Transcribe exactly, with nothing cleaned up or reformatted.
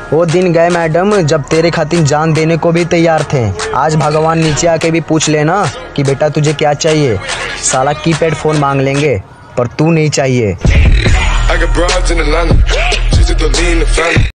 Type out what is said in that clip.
वो दिन गए मैडम जब तेरे खातिर जान देने को भी तैयार थे। आज भगवान नीचे आके भी पूछ लेना कि बेटा तुझे क्या चाहिए, साला कीपैड फ़ोन मांग लेंगे पर तू नहीं चाहिए।